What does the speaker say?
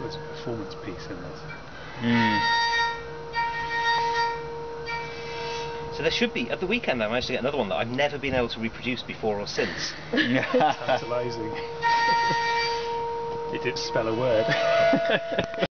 there's a performance piece in this. So there should be, at the weekend I managed to get another one that I've never been able to reproduce before or since. That's amazing. It did spell a word.